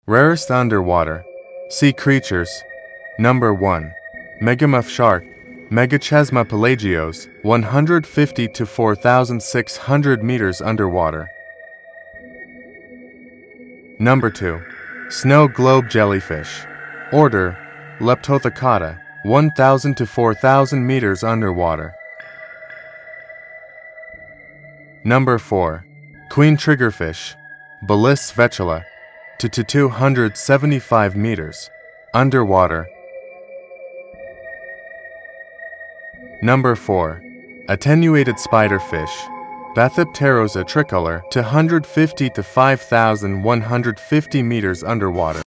Rarest underwater sea creatures. Number 1. Megamouth shark, Megachesma pelagios, 150 to 4,600 meters underwater. Number 2. Snow globe jellyfish. Order, Leptothecata, 1,000 to 4,000 meters underwater. Number 4. Queen triggerfish, Balis vetula, to 275 meters underwater. Number 4. Attenuated spiderfish, Bathopteros tricolor, to 150 to 5,150 meters underwater.